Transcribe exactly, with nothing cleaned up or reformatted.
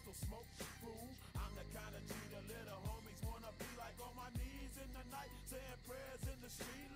so smoke, fool. I'm the kind of G the little homies wanna be like, on my knees in the night, saying prayers in the street.